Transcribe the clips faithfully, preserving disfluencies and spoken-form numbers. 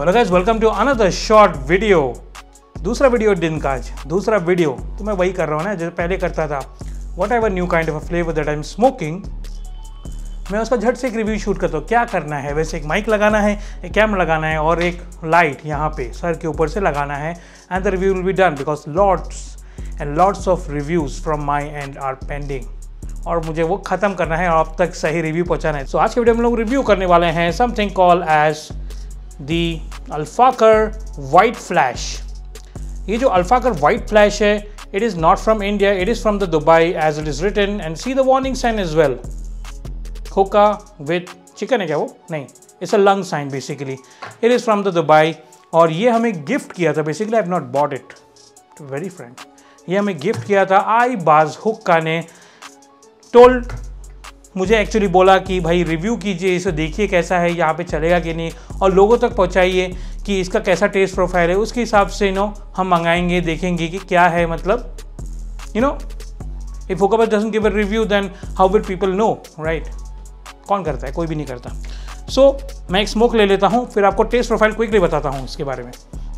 Hello guys, welcome to another short video. दूसरा video दिन का आज दूसरा वीडियो तो मैं वही कर रहा हूँ ना जो पहले करता था। Whatever new kind of a flavour that I am smoking, मैं उसका झट से एक रिव्यू शूट करता हूँ। क्या करना है, वैसे एक माइक लगाना है, एक कैमरा लगाना है और एक लाइट यहाँ पे सर के ऊपर से लगाना है and the review will be done because lots and lots of reviews from my and are pending और मुझे वो ख़त्म करना है और अब तक सही रिव्यू पहुँचाना है। सो so, आज के वीडियो में लोग रिव्यू करने वाले हैं something call as the Al Fakher white flash. ये जो अल्फाकर वाइट फ्लैश है, it is not from India, it is from the Dubai as it is written and see the warning sign as well. Hookah with chicken है क्या वो? नहीं, it's a lung sign basically. It is from the Dubai और ये हमें gift किया था। Basically I have not bought it to very Frank, ये हमें गिफ्ट किया था आई बाज हुक्का ने। टोल्ड मुझे एक्चुअली बोला कि भाई रिव्यू कीजिए, इसे देखिए कैसा है, यहाँ पे चलेगा कि नहीं और लोगों तक पहुँचाइए कि इसका कैसा टेस्ट प्रोफाइल है। उसके हिसाब से नो हम मंगाएंगे, देखेंगे कि क्या है। मतलब you know if hookah doesn't give a review then how will people know, right? कौन करता है? कोई भी नहीं करता। सो so, मैं एक स्मोक ले लेता हूँ, फिर आपको टेस्ट प्रोफाइल क्विकली बताता हूँ इसके बारे में।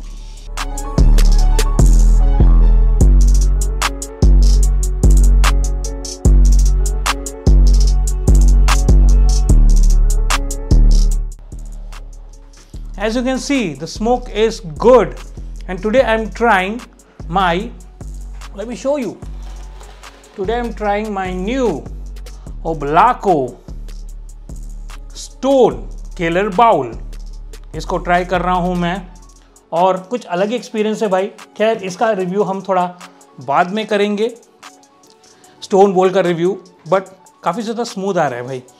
As you can see, the smoke is good and today I am trying my, let me show you, today I am trying my new Oblako Stone Killer Bowl। इसको try कर रहा हूँ मैं और कुछ अलग एक्सपीरियंस है भाई। खैर इसका रिव्यू हम थोड़ा बाद में करेंगे, स्टोन बोल का रिव्यू, बट काफ़ी ज़्यादा स्मूथ आ रहा है भाई।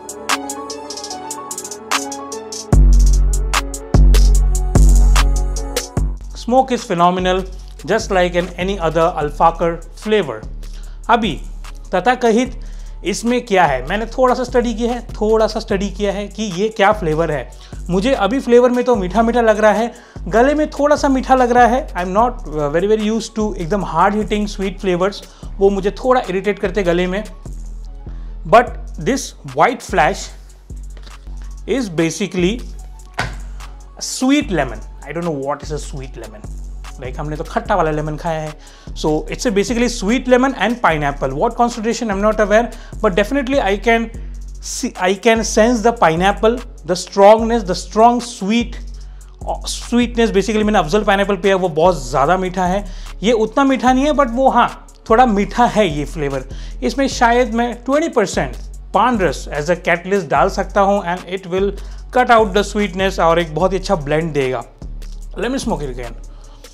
Smoke is phenomenal, just like in any other Alfakar flavor। अभी तथाकथित इसमें क्या है, मैंने थोड़ा सा स्टडी किया है थोड़ा सा स्टडी किया है कि ये क्या फ्लेवर है। मुझे अभी फ्लेवर में तो मीठा मीठा लग रहा है, गले में थोड़ा सा मीठा लग रहा है। I am not very very use to एकदम हार्ड हिटिंग स्वीट फ्लेवर्स, वो मुझे थोड़ा इरिटेट करते गले में। But this white flash is basically sweet lemon. I don't know what is a sweet lemon. Like हमने तो खट्टा वाला लेमन खाया है. So it's a basically sweet lemon and pineapple. What concentration I'm not aware, but definitely I can see, I can sense the pineapple, the strongness, the strong sweet sweetness. Basically मैंने Afzal pineapple पिया, वो बहुत ज़्यादा मीठा है। ये उतना मीठा नहीं है बट वो हाँ थोड़ा मीठा है ये फ्लेवर। इसमें शायद मैं ट्वेंटी परसेंट पान रस एज अ कैटलिस्ट डाल सकता हूँ and it will cut out the sweetness और एक बहुत ही अच्छा ब्लेंड देगा। Let me smoke it again.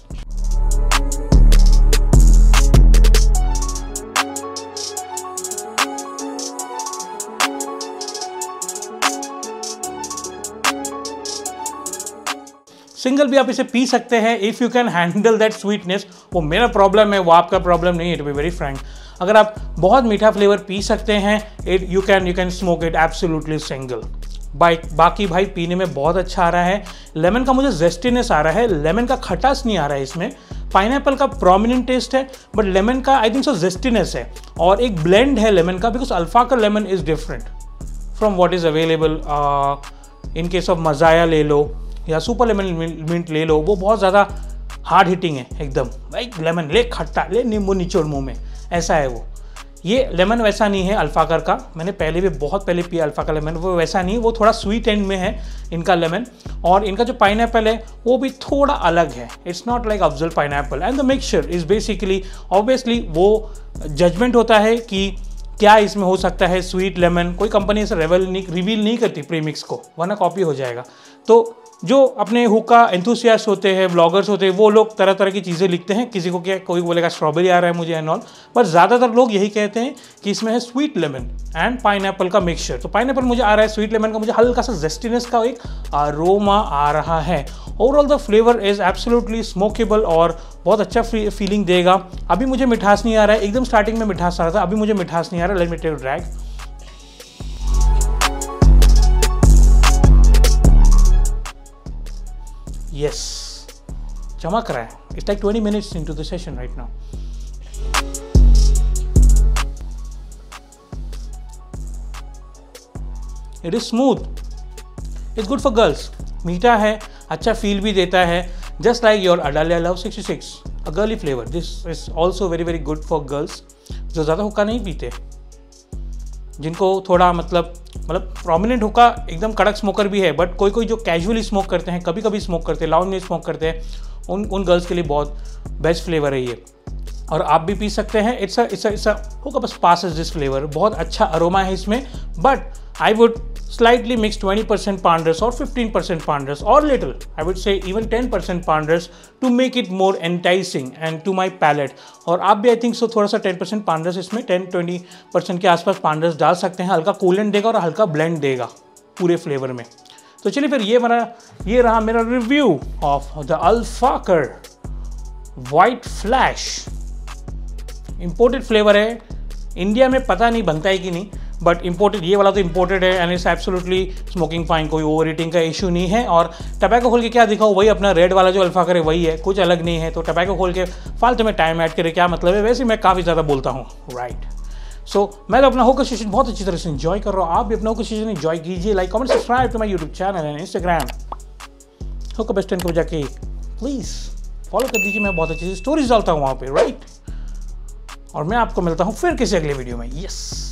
Single भी आप इसे पी सकते हैं if you can handle that sweetness. वो मेरा प्रॉब्लम है, वो आपका प्रॉब्लम नहीं है, टू बी वेरी फ्रैंक। अगर आप बहुत मीठा फ्लेवर पी सकते हैं, it you can you can smoke it absolutely single. बाई बाकी भाई पीने में बहुत अच्छा आ रहा है। लेमन का मुझे जेस्टीनेस आ रहा है, लेमन का खटास नहीं आ रहा है इसमें। पाइनएप्पल का प्रोमिनेंट टेस्ट है बट लेमन का आई थिंक सो जेस्टीनेस है और एक ब्लेंड है लेमन का, because Al Fakher lemon is different from what is available in case of Mazaya ले लो या सुपर लेमन मिंट ले लो, वो बहुत ज़्यादा हार्ड हिटिंग है एकदम। भाई लेमन ले खट्टा ले नींबू निचोड़ मुँह में, ऐसा है वो। ये लेमन वैसा नहीं है अल्फाकर का, मैंने पहले भी बहुत पहले पिया अल्फाकर लेमन, वो वैसा नहीं, वो थोड़ा स्वीट एंड में है इनका लेमन। और इनका जो पाइनएप्पल है वो भी थोड़ा अलग है, it's not like Afzal pineapple and the mixture is basically obviously वो जजमेंट होता है कि क्या इसमें हो सकता है स्वीट लेमन। कोई कंपनी इसे रिवील नहीं रिवील नहीं करती प्रीमिक्स को, वरना कॉपी हो जाएगा। तो जो अपने हुक्का एंथुसियास्ट होते हैं, ब्लॉगर्स होते हैं, वो लोग तरह तरह की चीज़ें लिखते हैं। किसी को क्या, कोई बोलेगा स्ट्रॉबेरी आ रहा है मुझे एंड ऑल, पर ज़्यादातर लोग यही कहते हैं कि इसमें है स्वीट लेमन एंड पाइनएप्पल का मिक्सचर। तो पाइनएप्पल मुझे आ रहा है, स्वीट लेमन का मुझे हल्का सा जेस्टीनेस का एक अरोमा आ रहा है। Overall the flavour is absolutely smokable और बहुत अच्छा फीलिंग देगा। अभी मुझे मिठास नहीं आ रहा है, एकदम स्टार्टिंग में मिठास आ रहा था, अभी मुझे मिठास नहीं आ रहा। Let me take a drag. Yes, चमक रहा है। It's like twenty minutes into the session right now. It is smooth. It's good for girls. मीठा है, अच्छा फील भी देता है, just like your Adalya love sixty six, a girly flavour. This is also very very good for girls जो ज़्यादा हुक्का नहीं पीते, जिनको थोड़ा मतलब मतलब प्रोमिनेंट हुक्का एकदम कड़क स्मोकर भी है, बट कोई कोई जो कैजुअली स्मोक करते हैं, कभी कभी स्मोक करते हैं, लाउंज में स्मोक करते हैं, उन उन गर्ल्स के लिए बहुत बेस्ट फ्लेवर है ये, और आप भी पी सकते हैं। इट्स इट्स इट्स हुक्का बस पासेस दिस फ्लेवर, बहुत अच्छा अरोमा है इसमें, but I would slightly mix twenty percent Pandras or fifteen percent Pandras or little, I would say even ten percent Pandras to make it more enticing and to my palate। और आप भी I think so थोड़ा सा ten percent Pandras इसमें ten twenty percent के आसपास Pandras डाल सकते हैं, हल्का कूलेंट देगा और हल्का ब्लेंड देगा पूरे फ्लेवर में। तो चलिए फिर ये मेरा ये रहा मेरा review of the Al Fakher white flash. Imported flavour है, इंडिया में पता नहीं बनता है कि नहीं, बट इम्पोर्टेड, ये वाला तो इम्पोर्टेड है and it's absolutely smoking fine, कोई ओवर ईटिंग का इशू नहीं है। और टबैको खोल के क्या दिखाओ, वही अपना रेड वाला जो अल्फाकर है वही है, कुछ अलग नहीं है। तो टबैको खोल के फालतू में टाइम ऐड करे क्या मतलब है, वैसे मैं काफ़ी ज़्यादा बोलता हूँ, राइट। सो so, मैं तो अपना होकर सेशन बहुत अच्छी तरह से इन्जॉय कर रहा हूँ, आप भी अपना होकर सेशन इन्जॉय कीजिए। Like comment subscribe to my YouTube channel and Instagram hookah best ten को जाके प्लीज़ फॉलो कर दीजिए, मैं बहुत अच्छी स्टोरीज डालता हूँ वहाँ पे, राइट। और मैं आपको मिलता हूँ फिर किसी अगले वीडियो में, यस।